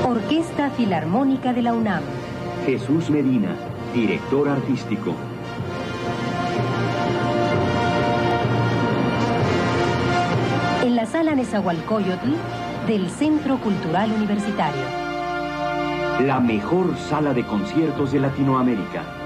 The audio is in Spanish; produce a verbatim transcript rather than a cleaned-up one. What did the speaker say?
Orquesta Filarmónica de la UNAM. Jesús Medina, director artístico. En la Sala Nezahualcóyotl del Centro Cultural Universitario. La mejor sala de conciertos de Latinoamérica.